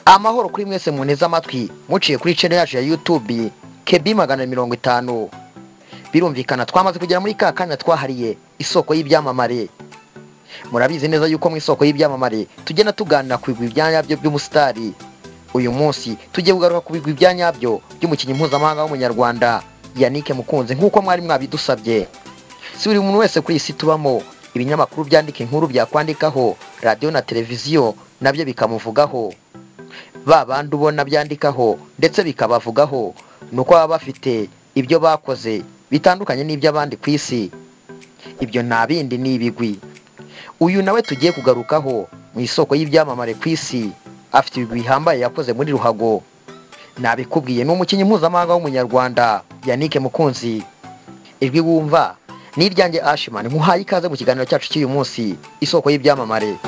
Amahoro kuri mwese muneze amatwi muciye kuri channel yacu ya YouTube KB 150. Birumvikana twamaze kugera muri ka kanya twahariye isoko y'ibyamamare. Murabizi neza yuko mu isoko y'ibyamamare tugenda tuganira ku bigwi byanyabyo by'umusitari. Uyu munsi tugiye kugaruka ku bigwi byanyabyo by'umukinnyi mpuzamahanga w'umunyarwanda Yannick Mukunzi nk'uko mwari mwabidusabye. Si buri muntu wese kuri isi tubamo ibinyamakuru byandika inkuru byakwandikaho, radio na televiziyo nabyo bikamuvugaho. Babandi ubona byandikaho ndetse bikabavugaho nuko baba bafite ibyo bakoze bitandukanye n'iby'abandi ku isi. Ibyo nta bindi ni ibigwi. Uyu nawe tugiye kugarukaho mu isoko y'ibyamamare ku isi, afite ibigwi bihambaye yakoze muri ruhago. Nabikubwiye ni umukinnyi mpuzamahanga w'umunyarwanda Yannick Mukunzi. Ijwi wumva ni iryanjye Ashman, nkuhaye ikaze mu kiganiro cyacu cy'uyu munsi, isoko y'ibyamamare.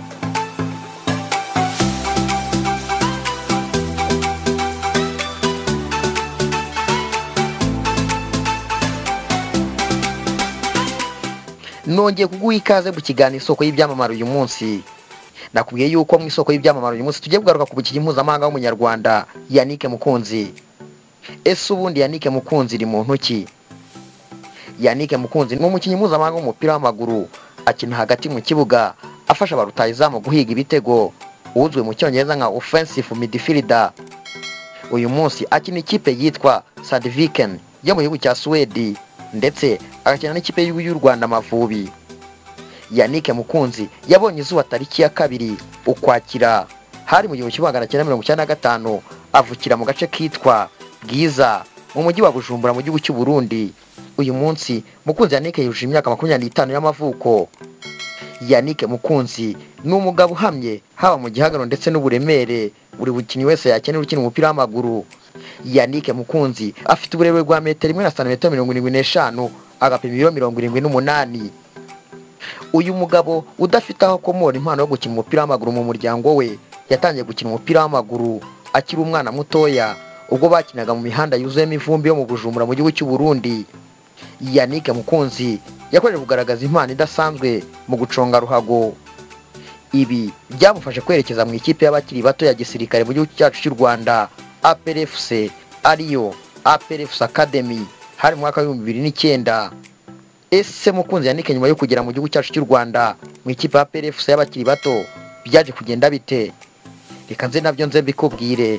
Nongeye kuguha ikaze mu kiganiro isoko y'ibyamamare uyu munsi. Nakubwiye yuko mu isoko y'ibyamamare uyu munsi tugiye kugaruka ku mukinnyi mpuzamahanga w'umunyarwanda Yannick Mukunzi. Ese ubundi Yannick Mukunzi iri muntu ki? Yannick Mukunzi ni umukinnyi mpuzamahanga w'umupira w'amaguru, akina hagati mu kibuga afasha abarutayizamu guhiga ibitego, uzwi mu cyongereza nka offensive midfielder. Uyu munsi akina ikipe yitwa Sandviken yo mu gihugu cya Sweden ndetse agakina n'ikipe y'u Rwanda Amavubi. Yannick Mukunzi yabonye izuba tariki ya 2 Ukwakira hari mu 1995, avukira mu gace kitwa Bwiza mu mujyi wa Bujumbura mu gihugu cy'u Burundi. Uyu munsi Mukunzi Yannick yujuje imyaka 25 y'amavuko. Yannick Mukunzi ni umugabo uhamye haba mu gihagararo ndetse n'uburemere buri bukinyi wese yakenera ukina umupira w'amaguru. Yannick Mukunzi afite uburebure bwa metero 1.75 agapima ibiro 78. Uyu mugabo udafite aho komora impano yo gukina umupira w'amaguru mu muryango we, yatangiye gukina umupira w'amaguru akiri umwana mutoya ubwo bakinaga mu mihanda yuzuyemo ivumbi yo mu Bujumbura mu gihugu cy'u Burundi. Yannick Mukunzi yakomeje kugaragaza impano idasanzwe mu guconga ruhago. Ibi byamufashe kwerekeza mu ikipe y'abakiri bato ya gisirikare mu gihugu cyacu cy'u Rwanda, APRFC, ariyo APRFC Academy, hari mu mwaka wa 2009. Ese Mukunzi Yannick nyuma yo kugera mu gihugu cyacu cy'u Rwanda mu ikipe ya APRFC y'abakiri bato byaje kugenda bite? Reka nze nabyo nze bikubwire.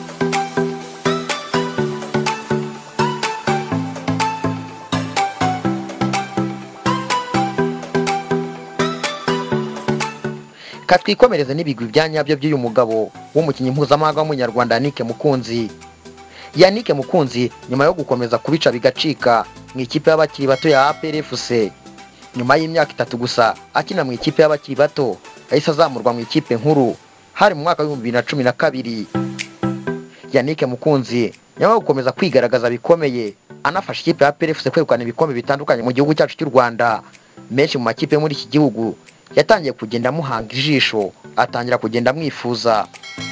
Katwikomereze n'ibigwi byanyabyo by'uyu mugabo w'umukinnyi mpuzamahanga w'umunyarwanda Yannick Mukunzi. Yannick Mukunzi nyuma yo gukomeza kubica bigacika mu ikipe y'abakiri bato ya APRFC, nyuma y'imyaka 3 gusa akina mu ikipe y'abakiri bato, yahise azamurwa mu ikipe nkuru hari mu mwaka wa 2012. Yannick Mukunzi nyuma yo gukomeza kwigaragaza bikomeye anafasha ikipe ya APRFC kwegukana ibikombe bitandukanye mu gihugu cyacu cy'u Rwanda, menshi mu makipe muri iki gihugu yatangiye kugenda muhanga ijisho, atangira kugenda mwifuza.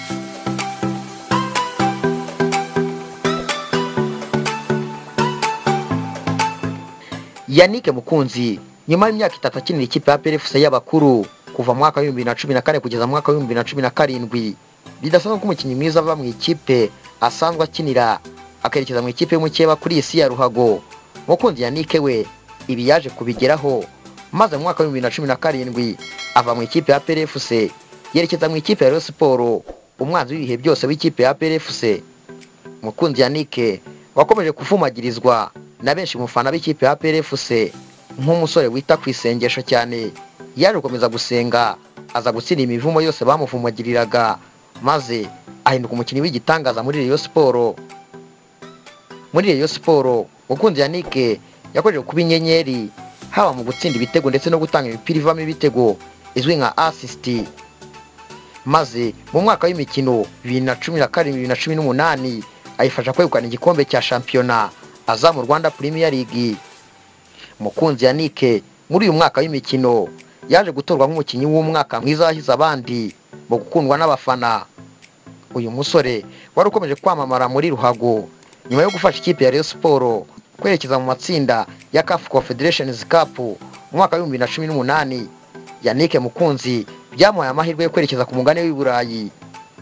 Yannick Mukunzi nyuma y'imyaka 3 akinira ikipe ya APRFC y'abakuru kuva mu mwaka wa 2014 kugeza mu mwaka wa 2017, bidasanzwe ko umukinnyi mwiza ava mu ikipe asanzwe akinira akerekeza mu ikipe y'umukeba kuri isi ya ruhago. Mukunzi Yannick we ibi yaje kubigeraho, maze mu mwaka wa 2017 ava mu ikipe ya APRFC yerekeza mu ikipe ya Rayon Sport, umwanzi w'ibihe byose w'ikipe ya APRFC. Mukunzi Yannick wakomeje kufumagirizwa na benshi mu fana b'ikipe ya APRFC nk'umusore wita ku isengesho cyane. Yaje gukomeza gusenga, aza gutsinda imivumo yose bamufumagiriraga, maze ahinduka umukinnyi w'igitangaza muri Rayon Sport. Muri Rayon Sport Mukunzi Yannick yakomeje kuba inyenyeri haba mu gutsinda ibitego ndetse no gutanga imipira ivamo ibitego izwi nka assist. Maze mu mwaka w'imikino 2017-2018 ayifasha kwegukana igikombe cya shampiyona aza mu Rwanda Premier League. Mukunzi Yannick muri uyu mwaka w'imikino yaje gutorwa nk'umukinnyi w'umwaka mwiza wahize abandi mu gukundwa n'abafana. Uyu musore wari ukomeje kwamamara muri ruhago nyuma yo gufasha ikipe ya Rayon Sport kwerekeza mu matsinda ya CAF Confederations Cup mu mwaka wa 2018. Yannick Mukunzi byamuhaye amahirwe yo kwerekeza ku mugane w'i Burayi.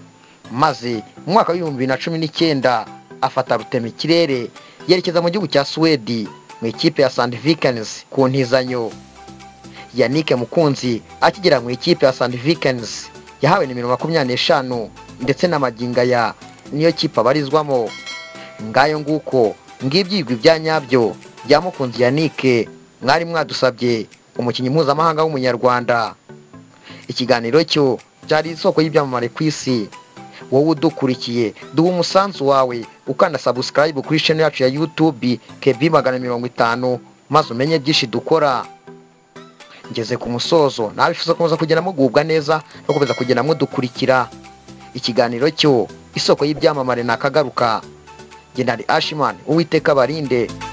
maze mu mwaka w'ibihumbi 2019 afata rutemikirere yerekeza mu gihugu cya Sweden mu ikipe ya Sandvikens ku ntizanyo. Yannick Mukunzi akigera mu ikipe ya Sandvikens yahawe nimero 25 ndetse n'amagingaya niyo kipe abarizwamo. Ngayo nguko ngibyigwi bya nyabyo bya Mukunzi Yannick mwari mwadusabye, umukinnyi mpuzamahanga w'umunyarwanda. Ikiganiro cyo cyari isoko y'ibyamamare ku isi. Wowe udukurikiye duha umusanzu wawe ukanda subscribe kuri channel yacu ya YouTube KB 150 maze umenye byinshi dukora. Ngeze ku musozo, nabifuza kuza kugenda mugubwa neza no kubeza kugenda mudukurikira. Ikiganiro cyo isoko y'ibyamamare nakagaruka. Jye ndari Ashman, Uwiteka barinde.